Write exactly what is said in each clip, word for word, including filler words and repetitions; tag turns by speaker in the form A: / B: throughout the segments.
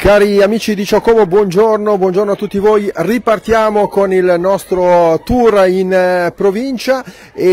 A: Cari amici di Ciocomo, buongiorno, buongiorno a tutti voi. Ripartiamo con il nostro tour in eh, provincia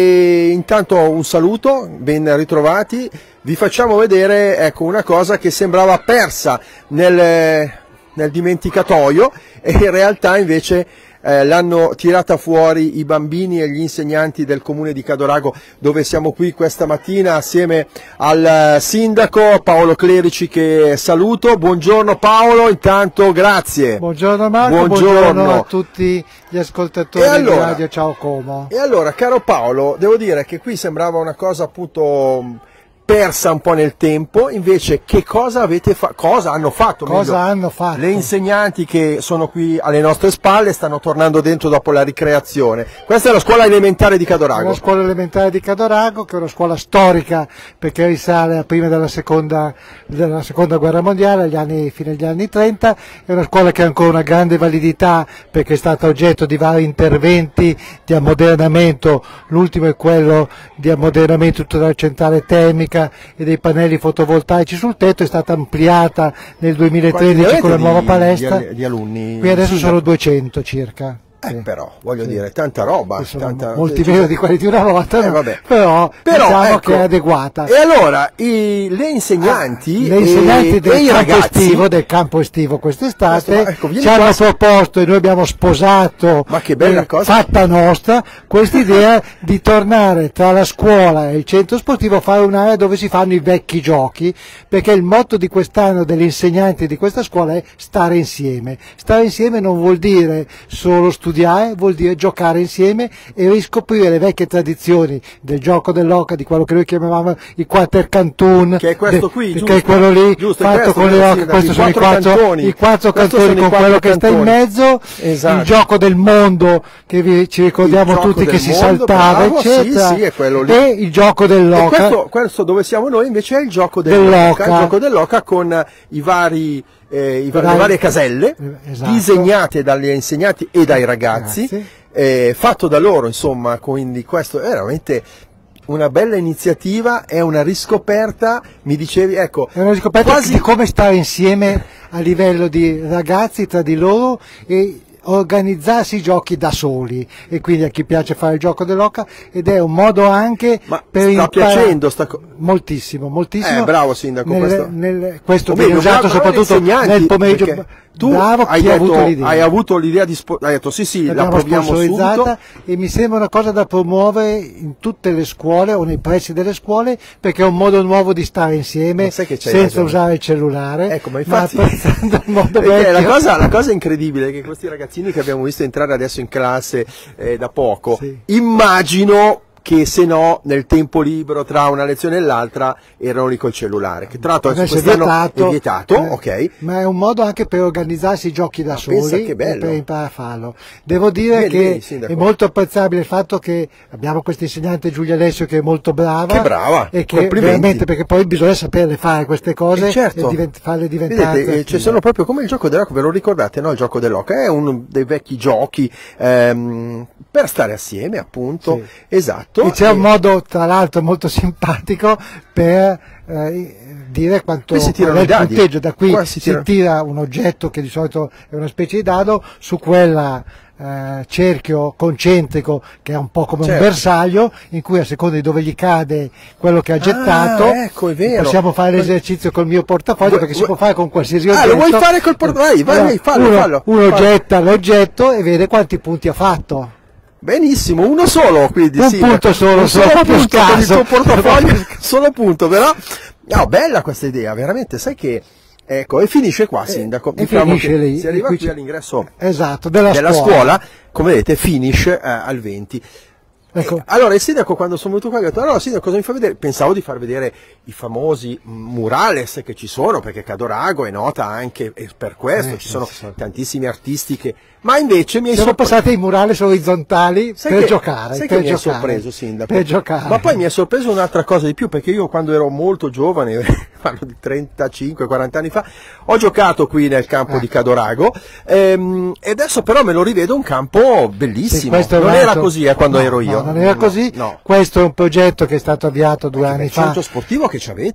A: e intanto un saluto, ben ritrovati. Vi facciamo vedere, ecco, una cosa che sembrava persa nel, nel dimenticatoio e in realtà invece Eh, l'hanno tirata fuori i bambini e gli insegnanti del comune di Cadorago, dove siamo qui questa mattina assieme al sindaco Paolo Clerici, che saluto. Buongiorno Paolo, intanto grazie.
B: Buongiorno Marco,
A: buongiorno,
B: buongiorno a tutti gli ascoltatori allora, di Radio Ciao Como.
A: E allora, caro Paolo, devo dire che qui sembrava una cosa appunto persa un po' nel tempo, invece che cosa avete fatto? Cosa hanno fatto?
B: Cosa
A: meglio,
B: hanno fatto?
A: Le insegnanti che sono qui alle nostre spalle stanno tornando dentro dopo la ricreazione. Questa è la scuola elementare di Cadorago.
B: La scuola elementare di Cadorago, che è una scuola storica perché risale a prima della seconda, della seconda guerra mondiale, agli anni, fino agli anni trenta, è una scuola che ha ancora una grande validità perché è stata oggetto di vari interventi di ammodernamento. L'ultimo è quello di ammodernamento tutta la centrale termica e dei pannelli fotovoltaici sul tetto, è stata ampliata nel duemilatredici con la nuova palestra.
A: Di, di alunni?
B: Qui adesso sono duecento circa.
A: Eh,
B: sì.
A: però, voglio
B: sì.
A: dire, tanta roba.
B: Tanta,
A: cioè,
B: molti meno di quelli di una volta,
A: eh,
B: no?
A: vabbè.
B: però,
A: però
B: diciamo
A: ecco,
B: che è adeguata.
A: E allora, i, le insegnanti,
B: ah, le insegnanti
A: e,
B: del,
A: e i
B: campo
A: ragazzi,
B: estivo, del campo estivo quest'estate
A: ecco,
B: ci hanno
A: qua.
B: proposto, e noi abbiamo sposato,
A: ma che bella
B: eh,
A: cosa.
B: fatta nostra, quest'idea di tornare tra la scuola e il centro sportivo a fare un'area dove si fanno i vecchi giochi, perché il motto di quest'anno degli insegnanti di questa scuola è stare insieme. Stare insieme non vuol dire solo studiare, vuol dire giocare insieme e riscoprire le vecchie tradizioni del gioco dell'oca, di quello che noi chiamavamo i quater cantun,
A: che è questo qui,
B: de,
A: giusto,
B: che è quello lì
A: giusto,
B: fatto con le oche. Questi sono i quattro cantoni, i quattro cantoni con quello che sta in mezzo, esatto. Il gioco del mondo che vi, ci ricordiamo tutti che si mondo, saltava, bravo, eccetera,
A: sì, sì, è quello lì.
B: E il gioco dell'oca.
A: Questo, questo dove siamo noi invece è il gioco dell'oca, il gioco dell'oca con i vari eh, i, le varie caselle, esatto, disegnate dagli insegnanti e dai ragazzi. Eh, fatto da loro, insomma, quindi questo è veramente una bella iniziativa, è una riscoperta, mi dicevi, ecco,
B: è una riscoperta
A: quasi
B: di come stare insieme a livello di ragazzi tra di loro e organizzarsi i giochi da soli, e quindi a chi piace fare il gioco dell'oca, ed è un modo anche
A: ma
B: per
A: sta piacendo sta
B: moltissimo, moltissimo.
A: Eh, bravo sindaco,
B: nel,
A: questo,
B: nel, questo viene usato soprattutto nel pomeriggio.
A: Tu
B: bravo,
A: hai,
B: chi
A: detto,
B: ha avuto l'idea.
A: hai avuto l'idea di hai detto sì sì, la proviamo subito,
B: e mi sembra una cosa da promuovere in tutte le scuole o nei pressi delle scuole, perché è un modo nuovo di stare insieme senza ragione. usare il cellulare,
A: ecco, ma infatti
B: ma il modo
A: la cosa, la cosa incredibile è che questi ragazzini che abbiamo visto entrare adesso in classe eh, da poco, sì. immagino che se no nel tempo libero tra una lezione e l'altra erano lì col cellulare, che tra l'altro
B: è vietato,
A: è vietato
B: eh,
A: ok,
B: ma è un modo anche per organizzarsi i giochi da ma soli
A: che bello.
B: E per imparare a farlo. Devo dire
A: bene,
B: che
A: bene,
B: è molto apprezzabile il fatto che abbiamo questa insegnante Giulia Alessio che è molto brava,
A: che brava,
B: e che veramente, perché poi bisogna saperle fare queste cose,
A: e, certo.
B: e divent farle diventare.
A: Vedete, ci sono proprio come il gioco dell'oca, ve lo ricordate, no? Il gioco dell'oca è uno dei vecchi giochi ehm, per stare assieme, appunto, sì. Esatto.
B: E c'è e... un modo tra l'altro molto simpatico per eh, dire quanto
A: si tira
B: è il punteggio. Da qui si, si tira un oggetto che di solito è una specie di dado su quella eh, cerchio concentrico che è un po' come certo. un bersaglio, in cui a seconda di dove gli cade quello che ha gettato,
A: ah, ecco, è vero.
B: possiamo fare l'esercizio col mio portafoglio, vuoi, perché vuoi, si può fare con qualsiasi oggetto.
A: Ah, lo vuoi fare col portafoglio? Vai, vai, fallo,
B: uno,
A: fallo.
B: Uno
A: fallo.
B: getta l'oggetto e vede quanti punti ha fatto.
A: Benissimo, uno solo, quindi
B: un
A: sì,
B: punto solo,
A: un solo
B: solo
A: punto per il tuo portafoglio, solo punto, però no, bella questa idea, veramente, sai che ecco, e finisce qua, sindaco,
B: e
A: diciamo
B: finisce
A: che
B: lì,
A: si arriva qui all'ingresso
B: esatto, della,
A: della
B: scuola.
A: scuola, come vedete, finish eh, al venti. Ecco. Allora il sindaco, quando sono venuto qua, ha detto allora sindaco, cosa mi fa vedere? Pensavo di far vedere i famosi murales che ci sono, perché Cadorago è nota anche per questo, eh, ci sono sì, tantissimi artisti che... Ma invece mi hai
B: sono
A: sorpreso.
B: passati i murales orizzontali sai per
A: che,
B: giocare.
A: Sai
B: per
A: che mi
B: giocare,
A: hai sorpreso, sindaco?
B: Per giocare.
A: Ma poi mi ha sorpreso un'altra cosa di più, perché io quando ero molto giovane, parlo di trentacinque quaranta anni fa, ho giocato qui nel campo eh. di Cadorago, ehm, e adesso però me lo rivedo un campo bellissimo. Sì, non era così eh, quando
B: no,
A: ero io.
B: No, non era così.
A: No, no.
B: Questo è un progetto che è stato avviato due anni fa.
A: Il centro sportivo che ci avete?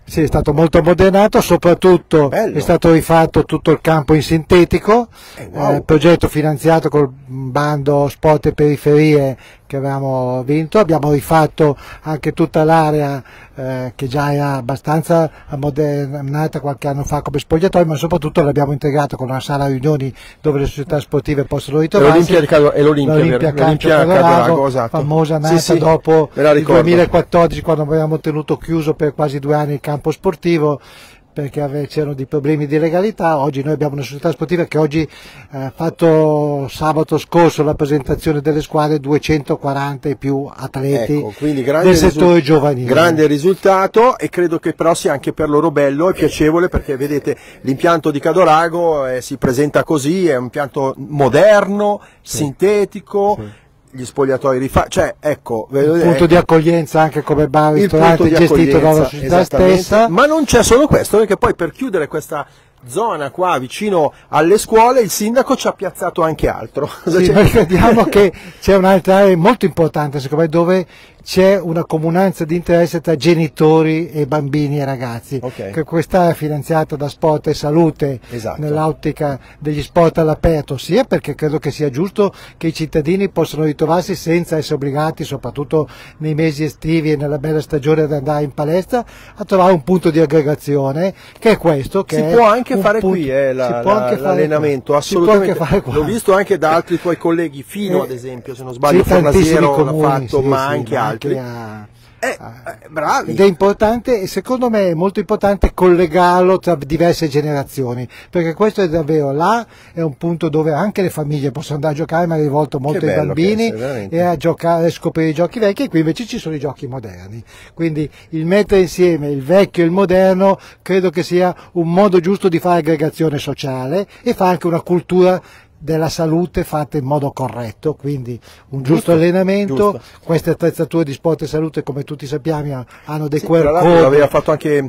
B: Sì, è stato molto modernato, soprattutto
A: Bello.
B: È stato rifatto tutto il campo in sintetico,
A: Eh, wow.
B: eh, progetto finanziato col bando Sport e Periferie che avevamo vinto, abbiamo rifatto anche tutta l'area eh, che già era abbastanza ammodernata qualche anno fa come spogliatoio, ma soprattutto l'abbiamo integrato con una sala riunioni dove le società sportive possono ritrovarsi.
A: È l'Olimpia,
B: L'Olimpia Calcio Cadorago, esatto. Famosa nata sì, sì, dopo il duemilaquattordici, quando abbiamo tenuto chiuso per quasi due anni il campo sportivo perché c'erano dei problemi di legalità. Oggi noi abbiamo una società sportiva che oggi ha eh, fatto sabato scorso la presentazione delle squadre, duecentoquaranta e più atleti, ecco, quindi del settore giovanile.
A: Grande risultato, e credo che però sia anche per loro bello e piacevole, perché vedete l'impianto di Cadorago eh, si presenta così, è un impianto moderno, sì, sintetico, sì, gli spogliatoi rifatti, cioè ecco,
B: il punto ecco, di accoglienza anche come bar ristorante gestito dalla società stessa.
A: Ma non c'è solo questo, perché poi per chiudere questa zona qua vicino alle scuole il sindaco ci ha piazzato anche altro.
B: Sì, noi crediamo che c'è un'altra area molto importante secondo me dove c'è una comunanza di interesse tra genitori e bambini e ragazzi, okay, che quest'area finanziata da Sport e Salute, esatto, nell'ottica degli sport all'aperto, sia perché credo che sia giusto che i cittadini possano ritrovarsi senza essere obbligati, soprattutto nei mesi estivi e nella bella stagione, ad andare in palestra, a trovare un punto di aggregazione, che è questo, che
A: si
B: è
A: può anche fare
B: punto,
A: qui eh, la, la, l'allenamento, assolutamente, l'ho visto anche da altri tuoi colleghi, Fino eh, ad esempio, se non sbaglio,
B: sì,
A: Fornasiero l'ha fatto,
B: sì,
A: ma
B: sì,
A: anche
B: ma
A: altri.
B: Anche a...
A: Eh, eh, bravi.
B: Ed è importante, e secondo me è molto importante collegarlo tra diverse generazioni, perché questo è davvero, là è un punto dove anche le famiglie possono andare a giocare, ma è rivolto molto ai bambini è, e a giocare, a scoprire i giochi vecchi, e qui invece ci sono i giochi moderni, quindi il mettere insieme il vecchio e il moderno credo che sia un modo giusto di fare aggregazione sociale e fa anche una cultura della salute fatta in modo corretto, quindi un giusto, giusto allenamento, giusto. Queste attrezzature di Sport e Salute, come tutti sappiamo, hanno dei
A: sì,
B: Q R
A: code. L'aveva fatto anche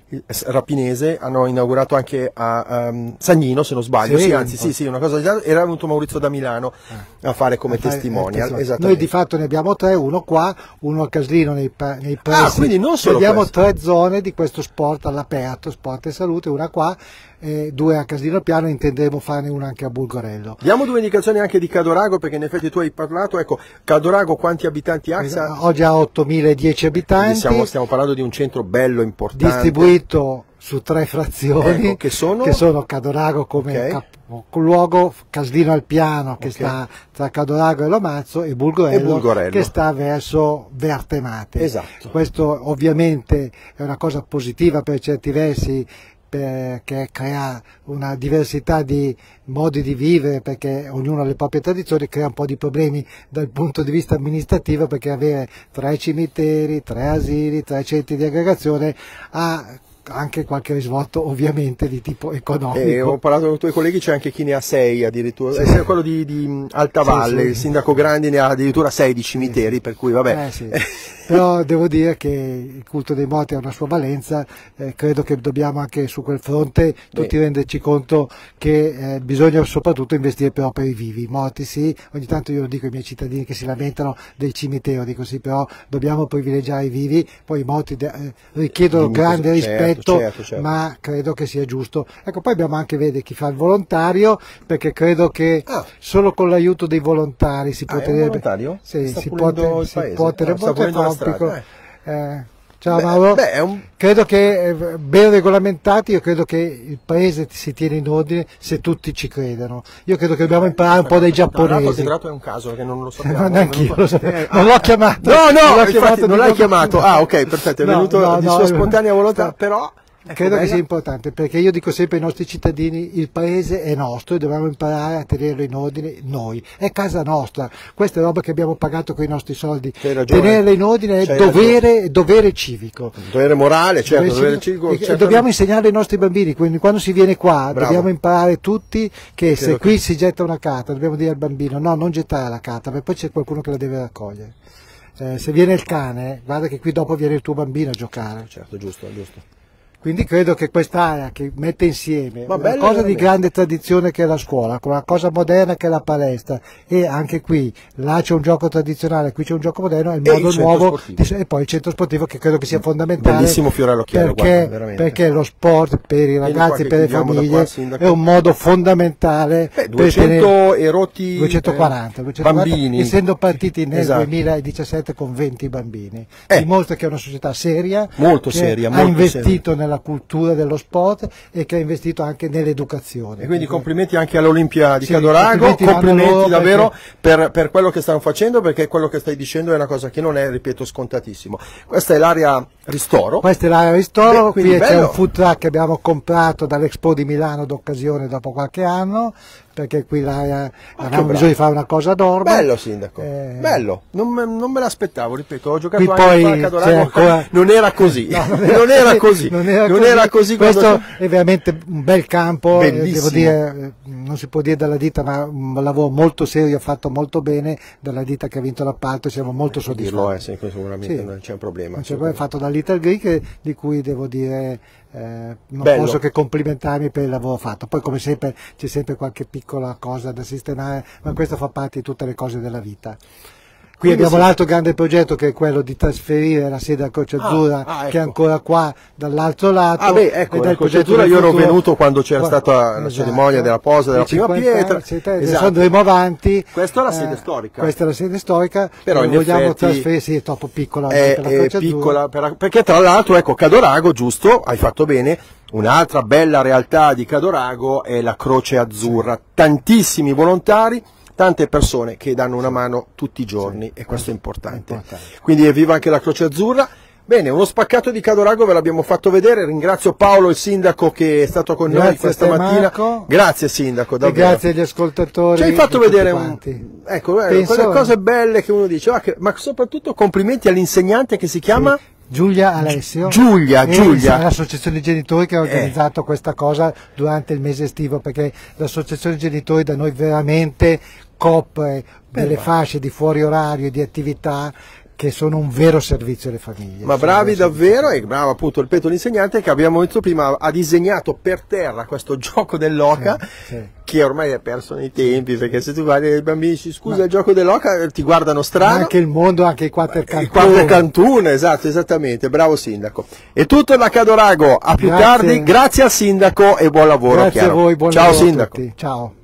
A: Rapinese, hanno inaugurato anche a um, Sagnino, se non sbaglio, sì, sì, anzi sì, sì, una cosa già, era venuto Maurizio da Milano ah. a fare come a testimonial.
B: Fare, noi di fatto ne abbiamo tre, uno qua, uno a Caslino nei, nei pressi,
A: ah, quindi non solo
B: abbiamo
A: questo.
B: Tre zone di questo sport all'aperto, Sport e Salute, una qua, eh, due a Caslino Piano, e intenderemo farne una anche a Bulgorello.
A: Diamo due indicazioni anche di Cadorago, perché in effetti tu hai parlato, ecco, Cadorago quanti abitanti ha?
B: Oggi ha ottomila e dieci abitanti.
A: Siamo, stiamo parlando di un centro bello, importante.
B: Distribuito su tre frazioni,
A: ecco, che, sono?
B: che sono Cadorago come okay. capoluogo, Caslino al Piano che okay. sta tra Cadorago e Lomazzo, e Bulgorello, e Bulgorello che sta verso Vertemate.
A: Esatto.
B: Questo ovviamente è una cosa positiva per certi versi, perché crea una diversità di modi di vivere, perché ognuno ha le proprie tradizioni, crea un po' di problemi dal punto di vista amministrativo, perché avere tre cimiteri, tre asili, tre centri di aggregazione ha anche qualche risvolto ovviamente di tipo economico.
A: Eh, ho parlato con i tuoi colleghi, c'è anche chi ne ha sei addirittura, sì. eh, quello di, di Alta Valle, sì, sì. Il sindaco Grandi ne ha addirittura sei di cimiteri, sì. Per cui vabbè.
B: Eh, sì. Però devo dire che il culto dei morti ha una sua valenza, eh, credo che dobbiamo anche su quel fronte tutti Beh. renderci conto che eh, bisogna soprattutto investire però per i vivi, i morti sì, ogni tanto io lo dico ai miei cittadini che si lamentano del cimitero, dico sì, però dobbiamo privilegiare i vivi, poi i morti eh, richiedono Dimmi grande così, rispetto. Certo, certo, certo. Ma credo che sia giusto. Ecco, poi abbiamo anche, vede, chi fa il volontario, perché credo che ah. solo con l'aiuto dei volontari si
A: ah,
B: può tenere...
A: volontario?
B: Sì, si può, te, si può tenere ah, molto
A: piccolo.
B: Eh. Eh, ciao
A: beh,
B: Mauro,
A: beh, è un...
B: credo che eh, ben regolamentati, io credo che il paese si tiene in ordine se tutti ci credono. Io credo che dobbiamo imparare un po' dai giapponesi.
A: Tra l'altro è un caso perché non lo sappiamo.
B: Ma neanche io lo sapevo. Eh, non l'ho chiamato.
A: No, no,
B: non l'ho
A: chiamato, non l'hai chiamato. Ah, ok, perfetto, è no, venuto no, di no, sua spontanea volontà, no. Però ecco,
B: credo
A: bella.
B: che sia importante, perché io dico sempre ai nostri cittadini: il paese è nostro e dobbiamo imparare a tenerlo in ordine noi, è casa nostra, questa è roba che abbiamo pagato con i nostri soldi, tenerla in ordine è dovere, dovere civico,
A: dovere morale, certo, dovere, dovere civico,
B: e,
A: certo.
B: E dobbiamo insegnare ai nostri bambini, quindi quando si viene qua Bravo. dobbiamo imparare tutti che credo se che... qui si getta una carta dobbiamo dire al bambino no, non gettare la carta, perché poi c'è qualcuno che la deve raccogliere. Eh, se viene il cane, guarda che qui dopo viene il tuo bambino a giocare.
A: Certo, giusto, giusto.
B: Quindi credo che quest'area che mette insieme
A: Ma
B: una
A: bello
B: cosa di
A: veramente.
B: grande tradizione che è la scuola, con una cosa moderna che è la palestra, e anche qui, là c'è un gioco tradizionale, qui c'è un gioco moderno, è il
A: E
B: modo
A: il centro
B: nuovo,
A: sportivo.
B: di, e poi il centro sportivo che credo che sia fondamentale.
A: Bellissimo fiore all'occhiello,
B: perché,
A: guarda, veramente.
B: perché lo sport per i
A: qua
B: ragazzi,
A: che
B: per le
A: chiudiamo da
B: famiglie,
A: qua, Sindaco.
B: è un modo fondamentale
A: Beh,
B: per
A: duecento
B: tenere-
A: e rotti
B: duecentoquaranta, duecentoquaranta,
A: bambini.
B: essendo partiti nel
A: Esatto.
B: duemiladiciassette con venti bambini.
A: Eh.
B: Dimostra che è una società seria,
A: Molto
B: che
A: seria,
B: ha
A: molto
B: investito nella cultura dello sport e che ha investito anche nell'educazione.
A: E quindi
B: Perché-
A: complimenti anche all'Olimpia di
B: Sì,
A: Cadorago,
B: complimenti vanno
A: complimenti
B: loro
A: davvero per, per quello che stanno facendo, perché quello che stai dicendo è una cosa che non è, ripeto, scontatissimo. Questa è l'area ristoro.
B: Questa è l'area ristoro,
A: Beh, quindi
B: qui c'è
A: bello.
B: un food truck che abbiamo comprato dall'Expo di Milano d'occasione dopo qualche anno, perché qui l'area avevamo
A: bravo.
B: bisogno di fare una cosa enorme.
A: Bello Sindaco,
B: Eh,
A: bello, non me, non me l'aspettavo, ripeto, ho giocato
B: Qui
A: anche
B: poi
A: qua a
B: c'è
A: Cadorago,
B: ancora-
A: non era così,
B: No,
A: non era così,
B: non era
A: non
B: così.
A: era così
B: Questo
A: quando...
B: è veramente un bel campo, eh,
A: Bellissimo.
B: devo dire, eh, non si può dire dalla ditta, ma un lavoro molto serio, fatto molto bene dalla ditta che ha vinto l'appalto, siamo molto soddisfatti.
A: dirlo, eh, sì, sicuramente
B: Sì.
A: non c'è un problema.
B: Non c'è problema, fatto da Little Greek, di cui devo dire eh, non
A: Bello.
B: posso che complimentarmi per il lavoro fatto. Poi come sempre c'è sempre qualche piccola cosa da sistemare, ma questo fa parte di tutte le cose della vita. Qui
A: Quindi
B: abbiamo
A: sì.
B: l'altro grande progetto che è quello di trasferire la sede a Croce
A: Ah,
B: Azzurra,
A: ah, ecco.
B: che è ancora qua dall'altro lato.
A: Ah beh, ecco,
B: ed è
A: la
B: il
A: Croce
B: progetto
A: Azzurra
B: del
A: io ero
B: futuro.
A: venuto quando c'era
B: Guarda,
A: stata la cerimonia della posa della
B: I
A: prima
B: cinquanta
A: pietra.
B: anni, sì, te-
A: Esatto.
B: Adesso andremo avanti.
A: Questa è la
B: Eh,
A: sede storica.
B: Questa è la sede storica,
A: Però
B: noi
A: in
B: vogliamo
A: effetti
B: trasferire, sì, è troppo piccola
A: È,
B: per la
A: è
B: Croce Azzurra.
A: piccola, per- perché tra l'altro, ecco, Cadorago, giusto, hai fatto bene, un'altra bella realtà di Cadorago è la Croce Azzurra, tantissimi volontari, tante persone che danno una mano tutti i giorni, e questo è importante.
B: È importante.
A: Quindi evviva anche la Croce Azzurra. Bene, uno spaccato di Cadorago ve l'abbiamo fatto vedere, ringrazio Paolo, il sindaco, che è stato con noi
B: Grazie a
A: questa
B: te,
A: mattina.
B: Marco.
A: Grazie sindaco,
B: E
A: davvero.
B: grazie agli ascoltatori.
A: Ci hai fatto
B: di tutti
A: vedere un,
B: quanti.
A: ecco, eh,
B: Penso-
A: quelle cose belle che uno dice, ah, che- ma soprattutto complimenti all'insegnante che si chiama
B: Sì. Giulia Alessio.
A: Giulia,
B: e
A: Giulia.
B: l'associazione genitori che ha
A: Eh.
B: organizzato questa cosa durante il mese estivo, perché l'associazione genitori da noi veramente copre delle
A: va.
B: fasce di fuori orario e di attività che sono un vero servizio alle famiglie.
A: Ma
B: Sono
A: bravi
B: un vero
A: davvero, e bravo appunto, ripeto, l'insegnante che abbiamo visto prima ha disegnato per terra questo gioco dell'oca,
B: Sì, sì.
A: che ormai è perso nei tempi, perché se tu guardi i bambini dici scusa il gioco dell'oca, ti guardano
B: servizio. Ma
A: strano.
B: anche il mondo, anche i quattro
A: Il
B: cantoni.
A: quadro Cantun, esatto, esattamente, bravo sindaco. E tutto da Cadorago, a più
B: Grazie.
A: tardi, grazie al sindaco e buon lavoro.
B: Grazie
A: Chiaro.
B: a voi, buon
A: Ciao
B: lavoro a
A: sindaco.
B: tutti. Ciao.